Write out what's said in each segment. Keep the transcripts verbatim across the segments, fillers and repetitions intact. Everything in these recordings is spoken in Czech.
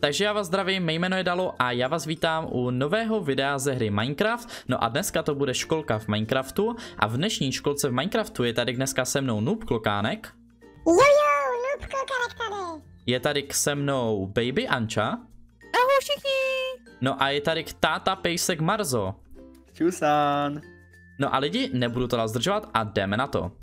Takže já vás zdravím, mé jméno je Dalo a já vás vítám u nového videa ze hry Minecraft. No a dneska to bude školka v Minecraftu a v dnešní školce v Minecraftu je tady dneska se mnou Noob Klokánek. Jo jo, Noob Klokánek tady. Je tady se mnou Baby Anča. Ahoj všichni. No a je tady táta Pejsek Marzo. Čusán. No a lidi, nebudu to dál zdržovat a jdeme na to.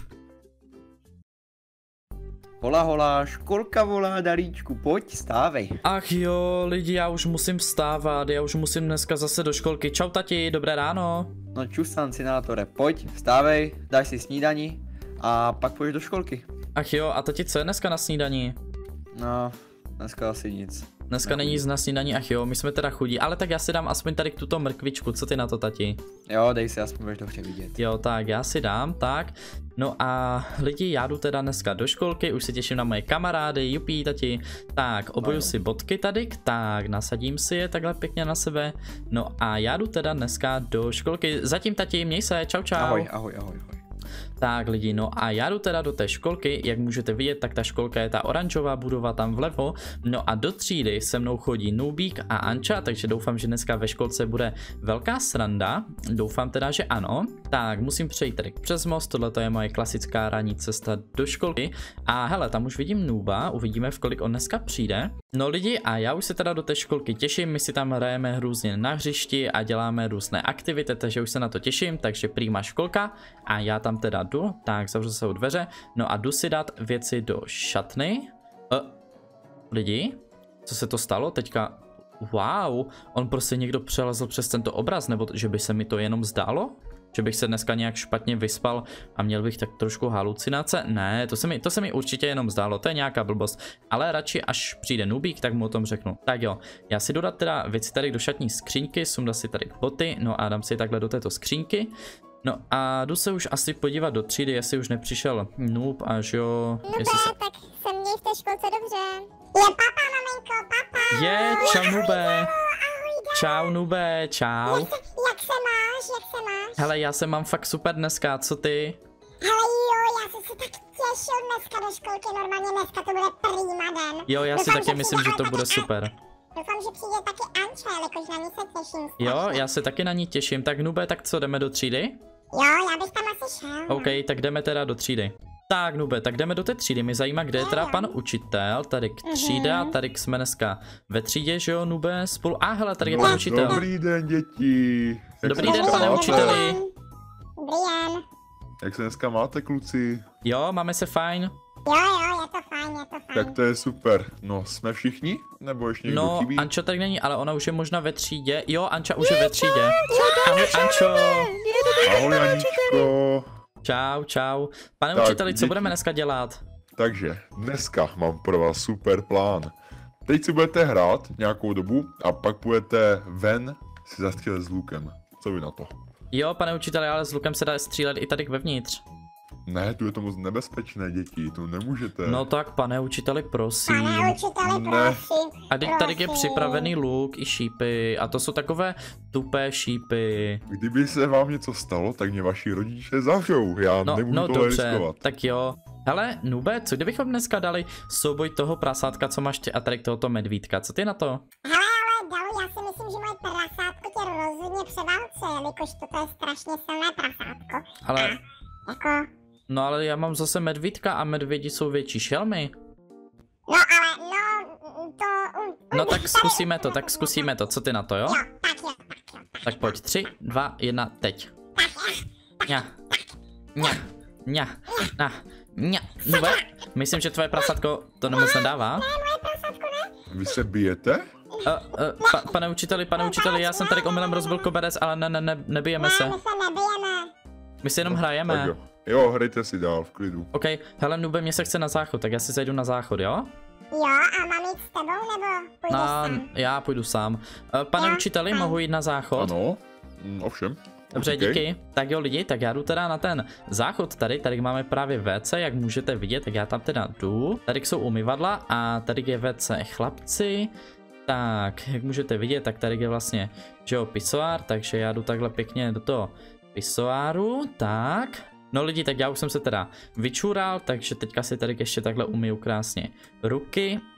Hola hola, školka volá, Dalíčku, pojď, stávej. Ach jo, lidi, já už musím vstávat, já už musím dneska zase do školky. Čau tati, dobré ráno. No čusán, synátore, pojď, vstávej, dáš si snídani a pak půjdeš do školky. Ach jo, a tati, co je dneska na snídani? No, dneska asi nic. Dneska není nic na snídani, ach jo, my jsme teda chudí, ale tak já si dám aspoň tady tuto mrkvičku, co ty na to, tati? Jo, dej si, aspoň budeš dobře vidět. Jo, tak já si dám, tak. No a lidi, já jdu teda dneska do školky, už se těším na moje kamarády, jupí, tati. Tak, oboju si bodky tady, tak, nasadím si je takhle pěkně na sebe. No a já jdu teda dneska do školky, zatím tati, měj se, čau čau. Ahoj, ahoj, ahoj, ahoj. Tak lidi, no a já jdu teda do té školky, jak můžete vidět, tak ta školka je ta oranžová budova tam vlevo. No a do třídy se mnou chodí Noobík a Anča, takže doufám, že dneska ve školce bude velká sranda. Doufám teda, že ano. Tak, musím přejít tady přes most, tohle je moje klasická ranní cesta do školky. A hele, tam už vidím Nooba, uvidíme, v kolik on dneska přijde. No lidi, a já už se teda do té školky těším, my si tam hrajeme různě na hřišti a děláme různé aktivity, takže už se na to těším, takže prýma školka a já tam teda jdu, tak zavřu se u dveře, no a jdu si dát věci do šatny. Uh, lidi, co se to stalo teďka? Wow, on prostě někdo přelezl přes tento obraz, nebo že by se mi to jenom zdálo? Že bych se dneska nějak špatně vyspal a měl bych tak trošku halucinace? Ne, to se mi, to se mi určitě jenom zdálo, to je nějaká blbost. Ale radši až přijde Noobík, tak mu o tom řeknu. Tak jo, já si dodat teda věci tady do šatní skřínky, sundám si tady boty, no a dám si takhle do této skřínky. No a jdu se už asi podívat do třídy, jestli už nepřišel Noob, až jo... No jestli se... tak se měj v té školce dobře. Je papa, maminko, papa. Je, čau Noobé. Ahoj, Čau Noobé, čau. jak se, jak se máš, jak se máš? Hele, já se mám fakt super dneska, co ty? Hele jo, já jsem se tak těšil dneska do školky, normálně dneska to bude prýma den. Jo, já si Doufám, taky že myslím, že přijde to ale bude taky- super. Doufám, že přijde taky Anča, jelikož na ní se těším. Jo, strašně. já se taky na ní těším. Tak Noobé, tak co, jdeme do třídy? Jo, já bych tam asi šel. no. OK, tak jdeme teda do třídy. Tak Noobé, tak jdeme do té třídy, mě zajímá, kde je teda pan učitel, tady k třída, tady jsme dneska ve třídě, že jo Noobé, spolu, a hele, tady je pan učitel. Dobrý den, děti. Jak Dobrý se den, dneska pane máte? učiteli. Dobrý den. Jak se dneska máte, kluci? Jo, máme se fajn. Jo, jo, je to fajn, je to fajn. Tak to je super. No, jsme všichni? Nebo ještě někdo No, chybí? Anča tady není, ale ona už je možná ve třídě. Jo, Anča už je ve třídě. Ahoj, Ančo. Ahoj, Aničko. Čau, čau. Pane Tak, učiteli, co děti. budeme dneska dělat? Takže, dneska mám pro vás super plán. Teď si budete hrát nějakou dobu a pak půjdete ven si zastřelit s lukem. Co vy na to? Jo, pane učiteli, ale s lukem se dá střílet i tady vevnitř. Ne, tu je to moc nebezpečné, děti, to nemůžete. No tak, pane učiteli, prosím. Pane učiteli, Ne. prosím. A teď tady je prosím. připravený luk i šípy a to jsou takové tupé šípy. Kdyby se vám něco stalo, tak mě vaši rodiče zavřou, já No, nemůžu no tohle dobře, riskovat. tak jo. Hele, Noobé, co kdybychom dneska dali souboj toho prasátka, co máš ty a tady tohoto medvídka, co ty na to? Hele, ale Dalu, já si myslím, že moje prasátko tě rozhodně převálcuje, jelikož toto je strašně silné prasátko. Ale, Jako, no ale já mám zase medvídka a medvědi jsou větší šelmy. no ale, no, to... Um, No tak zkusíme to, tak zkusíme to, co ty na to, jo? Jo, tak jo, tak jo. Tak pojď, tři, dva, jedna, teď. Ňa, ňa, ňa, na, ňa, Noobé, myslím, že tvoje prasátko to nemoc nedává. Ne, moje prasátko ne. Vy se bijete? Uh, uh, pa, pane učiteli, pane učiteli, já jsem tady omylem rozbil koberec, ale ne, ne, ne, nebijeme Ne, se. my se nebijeme. My si jenom Tak hrajeme. jo. Jo, hrajte si dál, v klidu. OK, hele Noobé, mě se chce na záchod, tak já si zajdu na záchod, jo? Jo, a mám jít s tebou, nebo půjdeš No, sám? já půjdu sám. Uh, pane Já učiteli, sám. mohu jít na záchod? Ano, mm, ovšem. Dobře, Říkej. díky. Tak jo lidi, tak já jdu teda na ten záchod tady, tady máme právě W C, jak můžete vidět, tak já tam teda jdu. Tady jsou umyvadla a tady je W C chlapci. Tak, jak můžete vidět, tak tady je vlastně, že jo, pisoár, takže já jdu takhle pěkně do toho pisoáru, tak. No lidi, tak já už jsem se teda vyčural, takže teďka si tady ještě takhle umyju krásně ruky.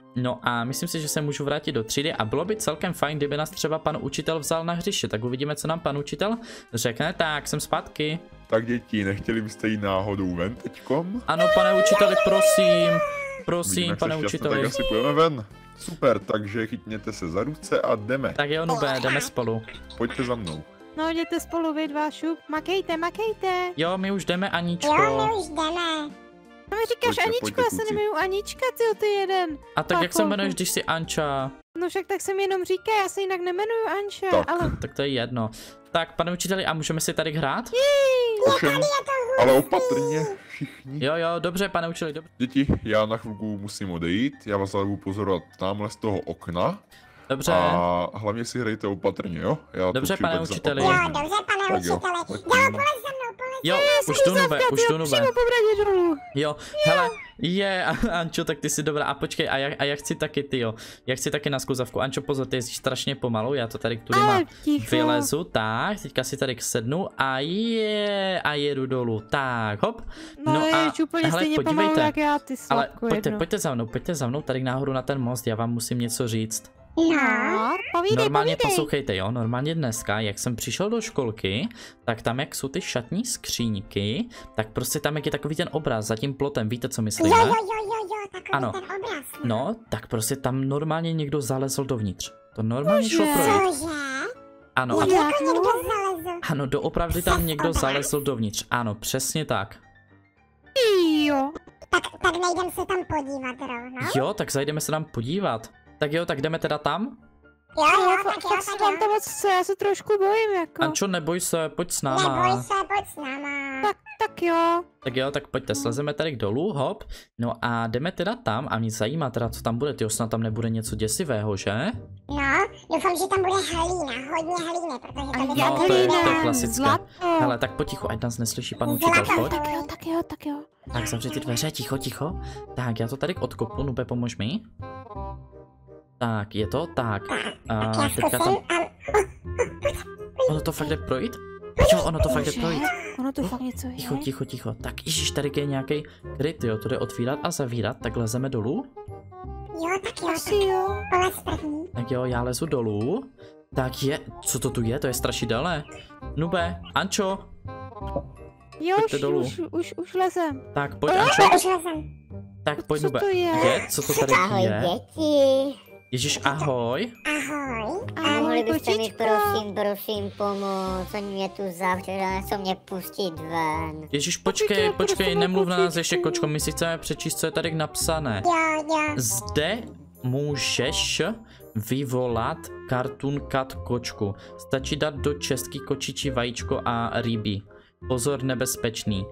No a myslím si, že se můžu vrátit do třídy a bylo by celkem fajn, kdyby nás třeba pan učitel vzal na hřiště. Tak uvidíme, co nám pan učitel řekne. Tak, jsem zpátky. Tak děti, nechtěli byste jít náhodou ven teďkom? Ano, pane učiteli, prosím. Prosím, Vidím, jak pane jste šťastná, učiteli. Tak asi půjdeme ven. Super, takže chytněte se za ruce a jdeme. Tak jo, Nube, jdeme spolu. Pojďte za mnou. No, jděte spolu vy dva, šup. Makejte, makejte. Jo, my už jdeme, Jo, Aničko. my už jdeme. No mi říkáš Pojďte, Aničko, pojďte, já se kluci. nemenuju Anička, ty ty jeden. A tak jak se Pacho. jmenuješ, když jsi Anča? No však tak se mi jenom říká, já se jinak nemenuju Anča, Tak. ale... Tak to je jedno. Tak, pane učiteli, a můžeme si tady hrát? Ovšem, ale opatrně všichni. Jo, jo, dobře, pane učiteli, dobře. Děti, já na chvilku musím odejít, já vás ale budu pozorovat tamhle z toho okna. Dobře. A hlavně si hrajte opatrně, jo? Já Dobře, tu pane přijdu tak za učiteli. Jo, pár. dobře, pane Tak jo, učiteli. pojďme. Dělo, polez za mnou, polez. Jo, už tu Nube, už tu Nube. Přímo po bradě dolů. Jo, hele, je, Ančo, tak ty jsi dobrá. A počkej, a já, a já chci taky, ty jo. Já chci taky na skluzavku. Ančo, pozor, ty jezdíš strašně pomalu, já to tady k tudy Ale mám. ticho. Vylezu, tak, teďka si tady sednu a je, a jedu dolů. Tak, hop. No, No no a, jeď úplně hele, stejně pomalu, podívejte. jak já, ty Ale slabko pojďte, jedno. pojďte za mnou, pojďte za mnou tady nahoru na ten most, já vám musím něco říct. No, No, povídej, Normálně povídej. poslouchejte, jo, normálně dneska, jak jsem přišel do školky, tak tam, jak jsou ty šatní skříňky, tak prostě tam, jak je takový ten obraz za tím plotem, víte, co myslím, jo, jo, ne? jo, jo, jo, takový Ano. ten obraz. No, tak prostě tam normálně někdo zalezl dovnitř. To normálně šlo Cože? projít. Cože? Ano, a Jak Jako no? někdo zalezl. ano, doopravdy tam někdo zalezl dovnitř. Ano, přesně tak. Jo. Tak, tak nejdem se tam podívat rovno. Jo, tak zajdeme se tam podívat. Tak jo, tak jdeme teda tam? Jo, jo, Jo, tak fakt, jo, fakt se tak vám jo. to moc chce, já se trošku bojím, jako. Ančo, neboj se, pojď s náma. Neboj se, pojď s náma. Tak, tak jo. Tak jo, tak pojďte, slezeme tady dolů, hop. No a jdeme teda tam a mě zajímá teda, co tam bude. Tyjo, snad tam nebude něco děsivého, že? No, doufám, že tam bude hlína, hodně hlíny, protože to A by jak No, to je- hlína, to je klasické. zlato. Hele, tak potichu, ať nás neslyší pan učitel, Zlato. pojď. Tak jo, tak jo, tak jo. Tak zavři ty dveře, ticho, ticho. Tak, já to tady odkopu, Nube, pomož mi. Tak, je to tak. A Tak já teďka tam... zkusím a... Ono to fakt jde projít? Jo, ono to fakt jde Bože, projít. Ono to fakt něco je. Ticho, ticho, ticho. Tak ježiš, tady je nějaký kryt, jo, to jde otvírat a zavírat, tak lezeme dolů. Jo, tak jo, Asi jo. polez první. Tak jo, já lezu dolů. Tak je, co to tu je? To je strašidelné. Nube, Ančo, Jo, Pojďte už, dolů. už, už, už lezem. tak pojď Ančo, Už lezem. tak pojď Co Nube. to je? Je, co to tady Ahoj je? děti, Ježíš, ahoj. Ahoj. a Ahoj, mohli byste mi kočičko. prosím, prosím pomoct, oni mě tu zavřeli a nechcou mě pustit ven. Ježíš, počkej, Kočičko, počkej, prosím, nemluv na nás kočičku. ještě, kočko, my si chceme přečíst, co je tady napsané. Jo, jo. Zde můžeš vyvolat Cartoon Cat kočku. Stačí dát do český kočičí vajíčko a rybí. Pozor, nebezpečný.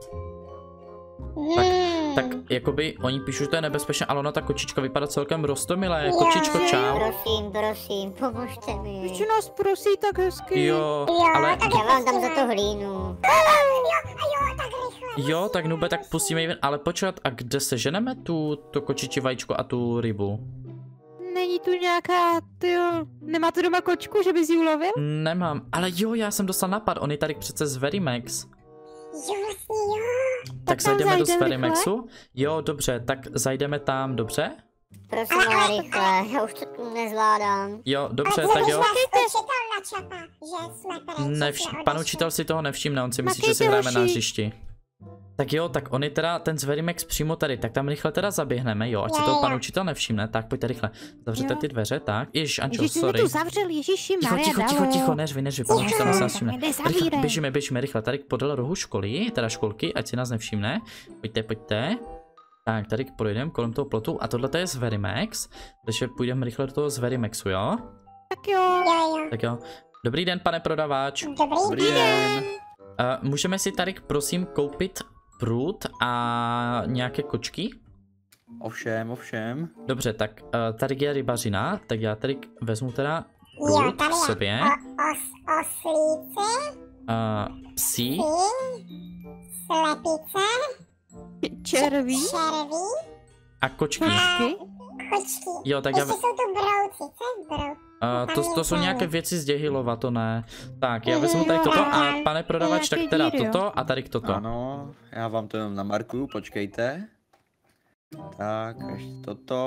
Hmm. Tak jakoby oni píšou, že to je nebezpečné, ale ona ta kočička vypadá celkem rostomilé. Jo. Kočičko, čau. Prosím, prosím, pomožte mi. Ještě nás prosí tak hezky. Jo, Jo, ale tak Já vám dám za to hlínu. Jo, jo, tak rychle. jo, tak Nube, tak pustíme ji ven. Ale počkat, a kde se ženeme tu to kočičí vajíčko a tu rybu? Není tu nějaká, tyjo, nemáte doma kočku, že bys ji ulovil? Nemám, ale jo, já jsem dostal napad, on je tady přece z Verimax. Jo, vlastně jo. Tak tam zajdeme do zajdem Sferimaxu? Jo, dobře, tak zajdeme tam, dobře? Prosím, ale rychle, já už to tu nezvládám. Jo, dobře, Ale tak když jo. vás učitel načapa, že jsme pryč, že Nevš- jsme pan odešli. učitel si toho nevšimne, on si myslí, že Makejte, si hrajeme na hoši. hřišti. Tak jo, tak on je teda ten Zverimex přímo tady, tak tam rychle teda zaběhneme, jo, ať si Jo, toho jo. pan učitel nevšimne, tak pojďte rychle. Zavřete Jo. ty dveře, tak. Ježiš, Ančo, Ježiš, ty jsi mi sorry. tu zavřel, Ježíši Ticho, Maria, ticho, ticho, ticho, neřvi, neřvi, pan učitel nás nevšimne. Rychle, Nezavírej. běžíme, běžíme rychle, tady podél rohu školy, teda školky, ať si nás nevšimne. Pojďte, pojďte. Tak, tady projdeme kolem toho plotu a tohle je Zverimex, takže půjdeme rychle do toho Zverimexu, jo? Tak jo. Jo, jo. Tak jo. Dobrý den, pane prodavač. Dobrý, Dobrý den. Uh, můžeme si tady prosím koupit prut a nějaké kočky? Ovšem, ovšem. Dobře, tak uh, tady je rybařina, tak já tady vezmu teda Jo, prut tady k je sobě. o, os, oslíci, Uh, psí syn, slepice, Červí. červí, a kočky. a Kočky. kočky. Jo, tak já... Ještě jsou tu brouci, co je brouk? Uh, to, to jsou nějaké věci z Děhilova, to ne. Tak, já Mhm, vezmu tady jo, toto a ale- pane prodavač, tak nějaké teda díry, jo. toto a tady k toto. Ano, já vám to jenom namarkuju, počkejte. Tak, ještě toto.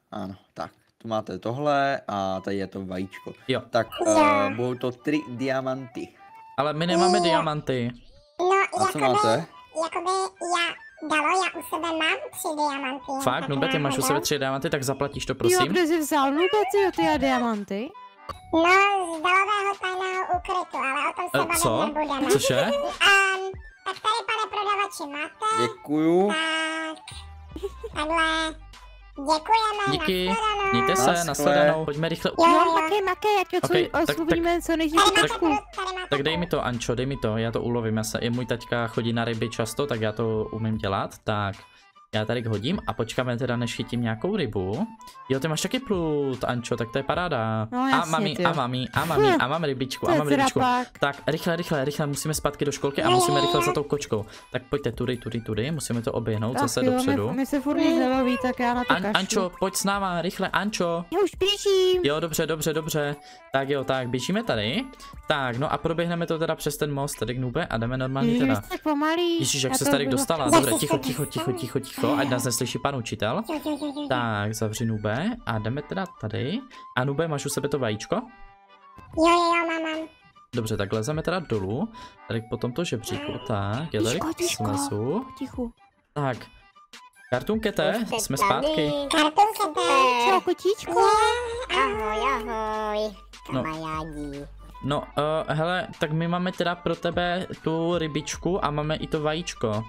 Ano, tak. Tu máte tohle a tady je to vajíčko. Jo. Tak uh, budou to tři diamanty. Ale my nemáme diamanty. No, A co jakoby, máte? jakoby já, Dalo, já u sebe mám tři diamanty. Fakt? tak Nube, ty máš u náhodou. sebe tři diamanty, tak zaplatíš to, Jo, prosím. kde jsi vzal Nube, ty, ty diamanty? No, z dalového tajného ukrytu, ale o tom se E, bavit co? nebudeme. Cože? Um, tak tady, pane prodavači, máte? Děkuju. Tak, takhle. Děkujeme, Díky, nashledanou. mějte se, Naschle. nashledanou. Pojďme rychle. Jo, Jo, jo. makej, makej, ať to Okej, okay, tak- osvobodíme co nejdřív Tady tu máte, kočku. tady máte. Tak dej mi to, Ančo, dej mi to, já to ulovím, já se, i můj taťka chodí na ryby často, tak já to umím dělat, tak já tady hodím a počkáme teda, než chytím nějakou rybu. Jo, ty máš taky plut, Ančo, tak to je paráda. No, a jasně, mami, ty a jo. mami, a mami, a mám rybičku, To a je mám teda rybičku. pak. Tak, rychle, rychle, rychle, musíme zpátky do školky a Jo, musíme jo, rychle jo. za tou kočkou. Tak pojďte tudy, tudy, tudy, musíme to oběhnout Ach zase jo, dopředu. My, my se furt nic nebaví, tak já na to An, kašlu. Ančo, pojď s náma, rychle, Ančo. Já už běžím. Jo, dobře, dobře, dobře. Tak jo, tak běžíme tady. Tak, no a proběhneme to teda přes ten most tady k Nube a jdeme normálně Ježiš, teda. vy jste pomalý. Ježíš, jak Já se to tady bylo- dostala. Zase Dobře, se ticho, ticho, ticho, dostala. ticho, ticho, ať nás neslyší pan učitel. Jo, jo, jo, jo. Tak, zavři Nube a jdeme teda tady. A Nube, máš u sebe to vajíčko? Jo, jo, jo, mám, mám. Dobře, tak lezeme teda dolů. Tady po tomto žebříku, tak, já tady Ticho, ticho. slezu. Tichu. Tak, Kartunkete, Už jste jsme tady. zpátky. Kartunka, Čau, kotíčku. Ahoj, ahoj. No. Kamarádi. No, uh, hele, tak my máme teda pro tebe tu rybičku a máme i to vajíčko.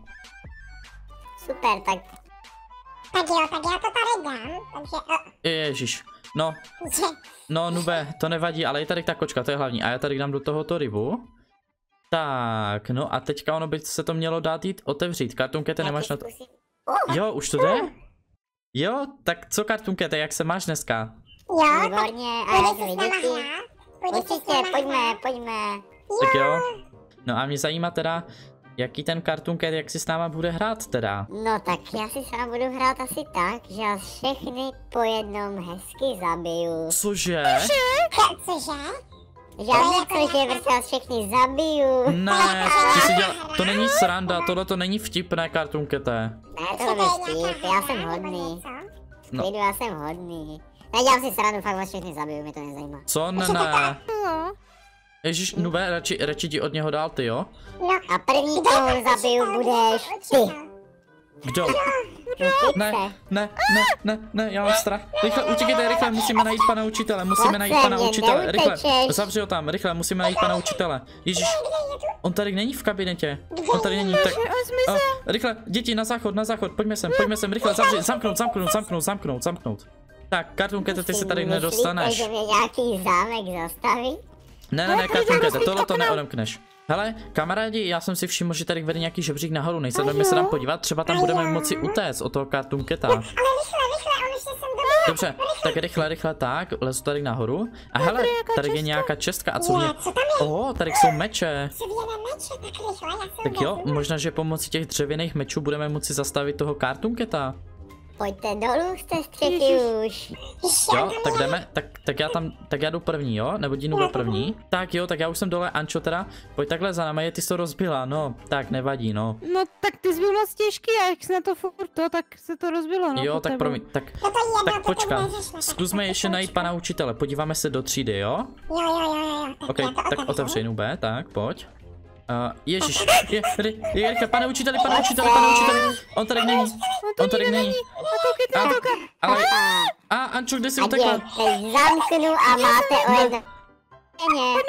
Super, tak tak jo, tak já to tady dám, takže, o, Ježíš, no, že, no Nube, to nevadí, ale je tady ta kočka, to je hlavní. A já tady dám do tohoto rybu. Tak, no a teďka ono by se to mělo dát jít otevřít. Kartunkete, nemáš na to... zkusím. Oh, Jo, už to jde? Jo, tak co Kartunkete, jak se máš dneska? jo, tak výborně, a půjde jak si s vy náma děti? hrát, půjde si s Určitě, náma pojďme, hrát. pojďme. Tak jo. No a mě zajímá teda, jaký ten Kartunket, jak si s náma bude hrát teda. No tak já si s vámi budu hrát asi tak, že vás všechny po jednom hezky zabiju. Cože? Co- Cože? Žádné cože, prostě vás všechny zabiju. Ne, ty si dělá... to není sranda, tohle to není vtipné, Kartunkete. Ne, Co to to je vždycky, nějaká já hra jsem nebo hodný. něco? No. Klidu, já jsem hodný. Nedělám si srandu, fakt vás všechny zabiju, mě to nezajímá. Co? Ne, ne. No. Ježíš, Nube, radši, radši jdi od něho dál, ty jo? No, A první, kdo koho je zabiju, učitel? budeš Kdo je ty. učitel? Kdo? No, Ne, Fixe. ne, ne, ne, ne, já mám strach. Rychle, utíkejte, rychle, musíme najít pana učitele, musíme Pojď najít sem, pana jen učitele, rychle, neutečeš. zavři ho tam, rychle, musíme najít pana učitele. Ježíš, on tady není v kabinetě, on tady není, tak... On zmizel. Oh, rychle, děti, na záchod, na záchod, pojďme sem, pojďme sem, rychle, zavři, zamknout, zamknout, zamknout, zamknout, zamknout. Tak, Kartunkete, ty se tady Myslíte, nedostaneš. že mě nějaký zámek zastaví? Ne, ne, ne, Kartunkete, tohle to neodemkneš. Hele, kamarádi, já jsem si všiml, že tady vede nějaký žebřík nahoru, nejse, jdeme se tam podívat, třeba tam budeme moci utéct od toho Kartunketa. Ale rychle, rychle, on už se sem dobře. Dobře, tak rychle, rychle, tak, lezu tady nahoru. A hele, tady je nějaká čestka, a co v ní? Je, co tam je? O, tady jsou meče. Dřevěné meče, tak rychle, já jsem Tak jo, vezmu. možná, že pomocí těch dřevěných mečů budeme moci zastavit toho Kartunketa. Pojďte dolů z té střechy už. Ještě Jo, on tam tak je. jdeme, tak, tak já tam, tak já jdu první, jo? Nebo jdi Nube první? Tak jo, tak já už jsem dole, Ančo teda, pojď takhle za náma, je ty jsi to rozbila, no, tak nevadí, no. No tak ty jsi byl moc těžký a jak jsi na to furt to, tak se to rozbilo, no. Jo, pod tak tebou. promiň, tak, To to jedno, tak to počkat, teď neřešme, tak zkusme to ještě počkat. najít pana učitele, podíváme se do třídy, jo? Jo, jo, jo, jo, jo, tak Ok, já to tak otevřu. otevři Nube, tak, pojď. Uh, ježíš, je, tady, je, rychle, pane učiteli, pane učiteli, pane učiteli, on tady není, on tady není. A koukejte na to, ka- Ale, A, a Ančo, kde jsi a utekla? teď zamknu a máte o jedno. Ne,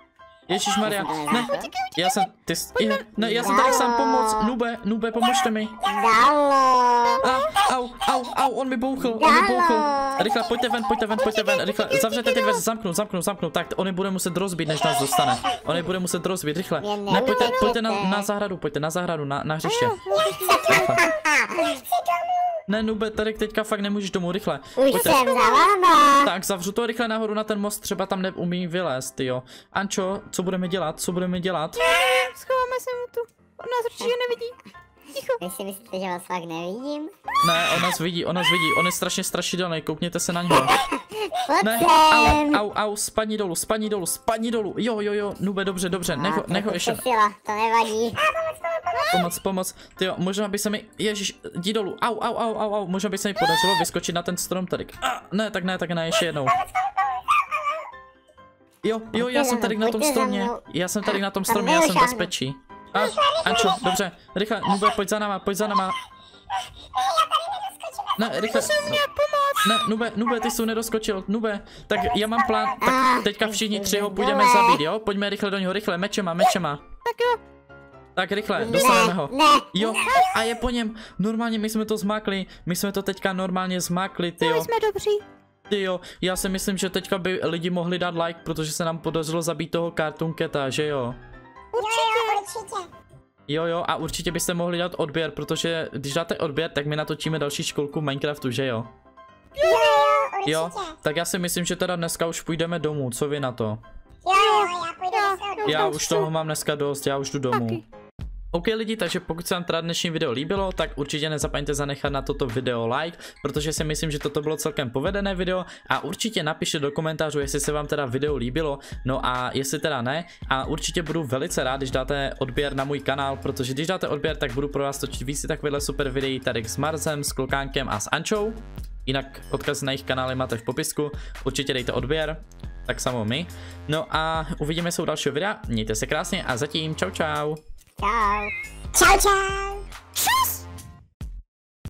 Ježíš Maria, ne, já jsem, ty, jsi- je, ne, já jsem tady sám pomoc, Nube, Nube, pomožte mi. Dalo. A, au, au, au, on mi bouchl, on mi bouchl. Rychle, pojďte ven, pojďte ven, pojďte ven, rychle, zavřete ty dveře, zamknout, zamknout, zamknout, tak, on je bude muset rozbít, než nás dostane. On je bude muset rozbít, rychle. Ne, pojďte, pojďte na, na zahradu, pojďte na zahradu, na, na hřiště. Rychle. Ne, Nube, tady teďka fakt nemůžeš domů, rychle. Už Pojďte. jsem za váma. Tak, zavřu to rychle nahoru na ten most, třeba tam neumí vylézt, jo. Ančo, co budeme dělat, co budeme dělat? Schováme se mu tu. On nás určitě nevidí. Ticho. Vy si myslíte, že vás fakt nevidím? Ne, on nás vidí, on nás vidí, on je strašně strašidelný, koukněte se na něho. Ne, Pojď au, sem. au, au, spadni dolů, spadni dolů, spadni dolů, jo, jo, jo, Nube, dobře, dobře, necho, A, necho to je ještě, sila, to nevadí. Pomoc, pomoc. Tyjo, možná by se mi, ježiš, jdi dolů, au, au, au, au, au, možná by se mi podařilo vyskočit na ten strom tady. A, ne, tak ne, tak ne, ještě jednou. Jo, jo, já jsem tady na tom stromě, já jsem tady na tom stromě, já jsem v bezpečí. A, Ančo, dobře, rychle, Nube, pojď za náma, pojď za náma. Ne, rychle, ne, Nube, Nube, ty jsi nedoskočil, Nube, tak já mám plán, tak teďka všichni tři ho půjdeme zabít, jo, pojďme rychle do něho, rychle, mečema, mečema. Tak jo. Tak rychle, dostaneme ho. Jo, a je po něm, normálně my jsme to zmákli, my jsme to teďka normálně zmákli, tyjo. My jsme dobří. Tyjo, já si myslím, že teďka by lidi mohli dát like, protože se nám podařilo zabít toho Cartoon Cata, že jo? Určitě. Určitě. Jo, jo, a určitě byste mohli dát odběr, protože když dáte odběr, tak my natočíme další školku Minecraftu, že jo? Jo, jo, určitě. Jo, tak já si myslím, že teda dneska už půjdeme domů, co vy na to? Jo, jo, já půjdu do soudu. Já už toho mám dneska dost, já už jdu domů. OK lidi, takže pokud se vám teda dnešní video líbilo, tak určitě nezapomeňte zanechat na toto video like, protože si myslím, že toto bylo celkem povedené video a určitě napište do komentářů, jestli se vám teda video líbilo, no a jestli teda ne, a určitě budu velice rád, když dáte odběr na můj kanál, protože když dáte odběr, tak budu pro vás točit víc takovýhle super videí tady s Marsem, s Klokánkem a s Ančou. Jinak odkaz na jejich kanály máte v popisku, určitě dejte odběr, tak samo my. No a uvidíme se u dalšího videa, mějte se krásně a zatím čau čau. Čau. Čau, čau.